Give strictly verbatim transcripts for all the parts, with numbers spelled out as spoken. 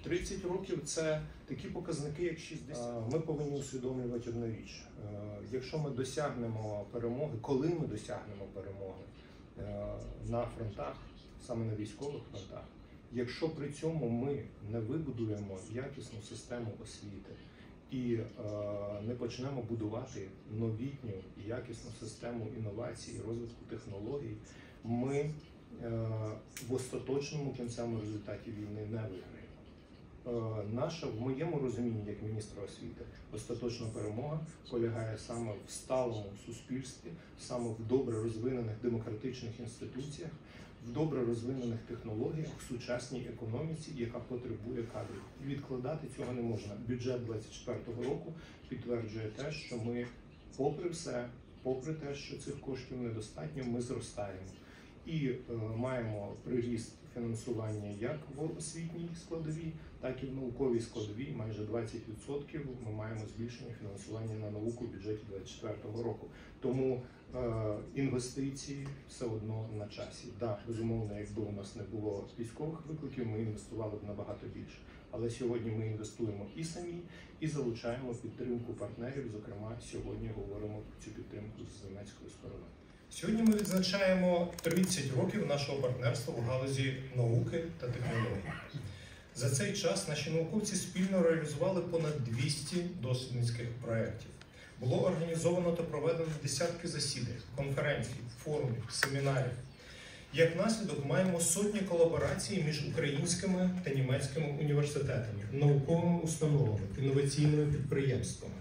тридцять років – це такі показники, як шістдесят. Ми повинні усвідомлювати одну річ. Якщо ми досягнемо перемоги, коли ми досягнемо перемоги на фронтах, саме на військових фронтах, якщо при цьому ми не вибудуємо якісну систему освіти і е, не почнемо будувати новітню і якісну систему інновацій і розвитку технологій, ми е, в остаточному кінцевому результаті війни не виграємо. Е, наша, в моєму розумінні, як міністра освіти, остаточна перемога полягає саме в сталому суспільстві, саме в добре розвинених демократичних інституціях, в добре розвинених технологіях, в сучасній економіці, яка потребує кадрів. І відкладати цього не можна. Бюджет двадцять четвертого року підтверджує те, що ми, попри все, попри те, що цих коштів недостатньо, ми зростаємо. І е, маємо приріст фінансування як в освітній складовій, так і в науковій складовій. Майже двадцять відсотків ми маємо збільшення фінансування на науку в бюджеті двадцять четвертого року. Тому е, інвестиції все одно на часі. Так, да, безумовно, якби у нас не було військових викликів, ми інвестували б набагато більше. Але сьогодні ми інвестуємо і самі, і залучаємо підтримку партнерів. Зокрема, сьогодні говоримо про цю підтримку з німецької сторони. Сьогодні ми відзначаємо тридцять років нашого партнерства в галузі науки та технологій. За цей час наші науковці спільно реалізували понад двісті дослідницьких проєктів. Було організовано та проведено десятки засідань, конференцій, форумів, семінарів. Як наслідок маємо сотні колаборацій між українськими та німецькими університетами, науковими установами, інноваційними підприємствами.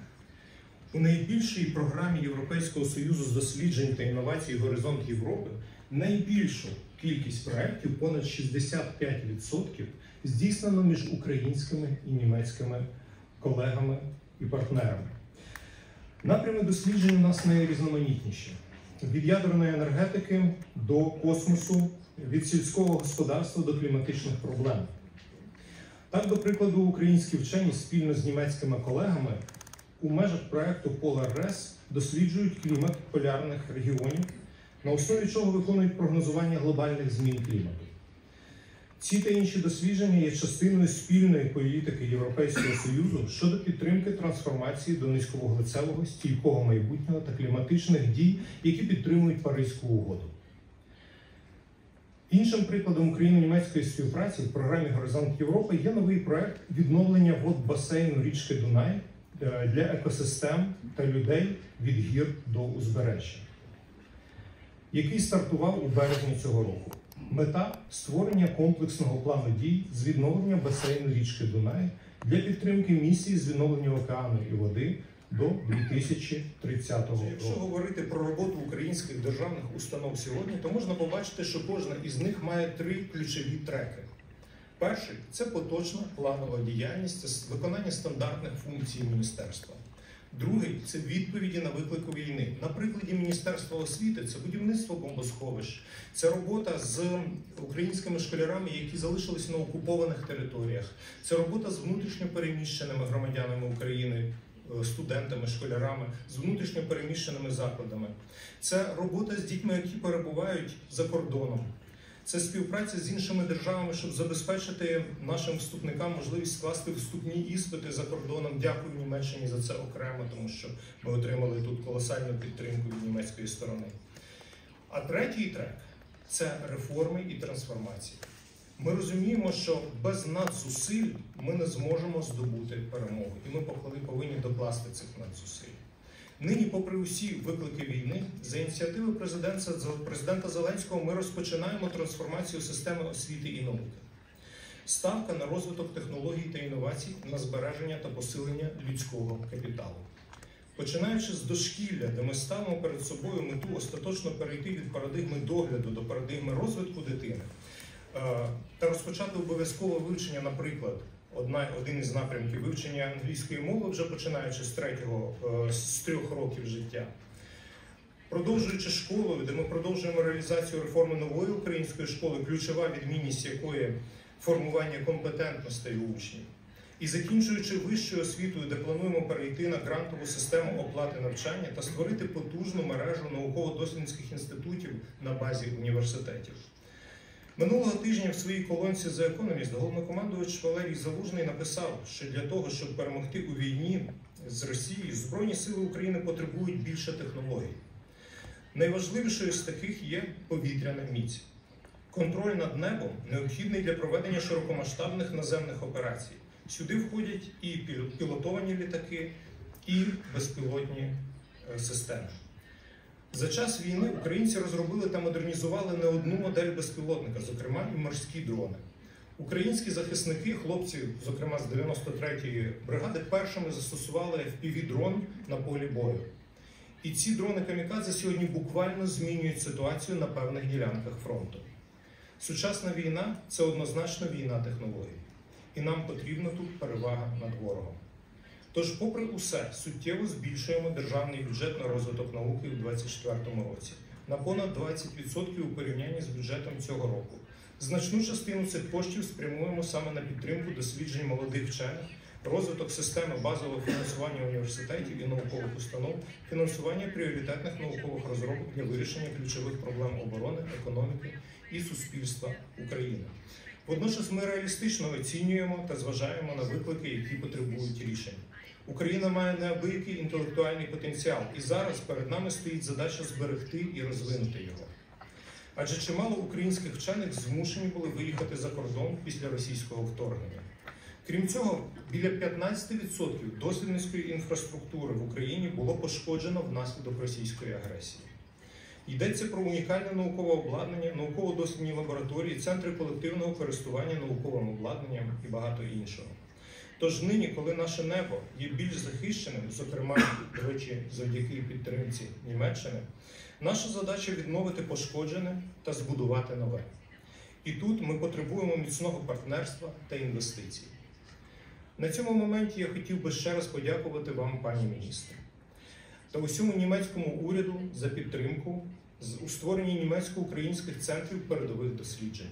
У найбільшій програмі Європейського Союзу з досліджень та інновацій «Горизонт Європи» найбільшу кількість проєктів, понад шістдесят п'ять відсотків, здійснено між українськими і німецькими колегами і партнерами. Напрями досліджень у нас найрізноманітніші. Від ядерної енергетики до космосу, від сільського господарства до кліматичних проблем. Так, до прикладу, українські вчені спільно з німецькими колегами у межах проєкту PolarRes досліджують клімат полярних регіонів, на основі чого виконують прогнозування глобальних змін клімату. Ці та інші дослідження є частиною спільної політики Європейського Союзу щодо підтримки трансформації до низьковуглецевого, стійкого майбутнього та кліматичних дій, які підтримують Паризьку угоду. Іншим прикладом україно-німецької співпраці в програмі «Горизонт Європи» є новий проєкт відновлення вод басейну річки Дунай для екосистем та людей від гір до узбережжя, який стартував у березні цього року. Мета – створення комплексного плану дій з відновлення басейну річки Дунай для підтримки місії з відновлення океану і води до дві тисячі тридцятого року. Якщо говорити про роботу українських державних установ сьогодні, то можна побачити, що кожна із них має три ключові треки. Перший – це поточна планова діяльність, це виконання стандартних функцій міністерства. Другий – це відповіді на виклик війни. На прикладі Міністерства освіти – це будівництво бомбосховищ, це робота з українськими школярами, які залишились на окупованих територіях, це робота з внутрішньо переміщеними громадянами України, студентами, школярами, з внутрішньо переміщеними закладами. Це робота з дітьми, які перебувають за кордоном. Це співпраця з іншими державами, щоб забезпечити нашим вступникам можливість скласти вступні іспити за кордоном. Дякую Німеччині за це окремо, тому що ми отримали тут колосальну підтримку від німецької сторони. А третій трек – це реформи і трансформації. Ми розуміємо, що без надзусиль ми не зможемо здобути перемогу, і ми повинні докласти цих надзусиль. Нині, попри усі виклики війни, за ініціативи президента, президента Зеленського ми розпочинаємо трансформацію системи освіти і науки. Ставка на розвиток технологій та інновацій, на збереження та посилення людського капіталу. Починаючи з дошкілля, де ми ставимо перед собою мету остаточно перейти від парадигми догляду до парадигми розвитку дитини, та розпочати обов'язкове вивчення, наприклад, Одна, один із напрямків вивчення англійської мови, вже починаючи з, третього, з трьох років життя. Продовжуючи школою, де ми продовжуємо реалізацію реформи нової української школи, ключова відмінність якої формування компетентностей у учнів. І закінчуючи вищою освітою, де плануємо перейти на грантову систему оплати навчання та створити потужну мережу науково-дослідницьких інститутів на базі університетів. Минулого тижня в своїй колонці The Economist головнокомандувач Валерій Залужний написав, що для того, щоб перемогти у війні з Росією, Збройні сили України потребують більше технологій. Найважливішою з таких є повітряна міць. Контроль над небом необхідний для проведення широкомасштабних наземних операцій. Сюди входять і пілотовані літаки, і безпілотні системи. За час війни українці розробили та модернізували не одну модель безпілотника, зокрема і морські дрони. Українські захисники, хлопці, зокрема з дев'яносто третьої бригади, першими застосували еф пі ві-дрон на полі бою. І ці дрони-камікадзе сьогодні буквально змінюють ситуацію на певних ділянках фронту. Сучасна війна – це однозначно війна технологій. І нам потрібна тут перевага над ворогом. Тож, попри усе, суттєво збільшуємо державний бюджет на розвиток науки у двадцять четвертому році на понад двадцять відсотків у порівнянні з бюджетом цього року. Значну частину цих коштів спрямуємо саме на підтримку досліджень молодих вчених, розвиток системи базового фінансування університетів і наукових установ, фінансування пріоритетних наукових розробок для вирішення ключових проблем оборони, економіки і суспільства України. Водночас ми реалістично оцінюємо та зважаємо на виклики, які потребують рішень. Україна має неабиякий інтелектуальний потенціал, і зараз перед нами стоїть задача зберегти і розвинути його. Адже чимало українських вчених змушені були виїхати за кордон після російського вторгнення. Крім цього, біля п'ятнадцять відсотків дослідницької інфраструктури в Україні було пошкоджено внаслідок російської агресії. Йдеться про унікальне наукове обладнання, науково-дослідні лабораторії, центри колективного користування науковим обладнанням і багато іншого. Тож нині, коли наше небо є більш захищеним, зокрема, до речі, завдяки підтримці Німеччини, наша задача відновити пошкоджене та збудувати нове. І тут ми потребуємо міцного партнерства та інвестицій. На цьому моменті я хотів би ще раз подякувати вам, пані міністре, та усьому німецькому уряду за підтримку у створенні німецько-українських центрів передових досліджень.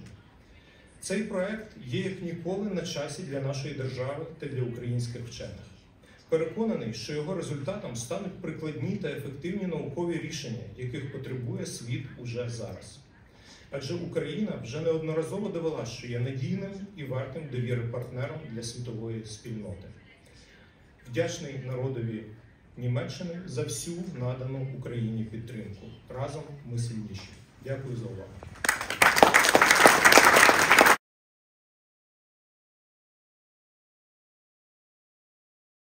Цей проект є як ніколи на часі для нашої держави та для українських вчених. Переконаний, що його результатом стануть прикладні та ефективні наукові рішення, яких потребує світ уже зараз. Адже Україна вже неодноразово довела, що є надійним і вартим довіри партнером для світової спільноти. Вдячний народові Німеччини за всю надану Україні підтримку. Разом ми сильніші. Дякую за увагу.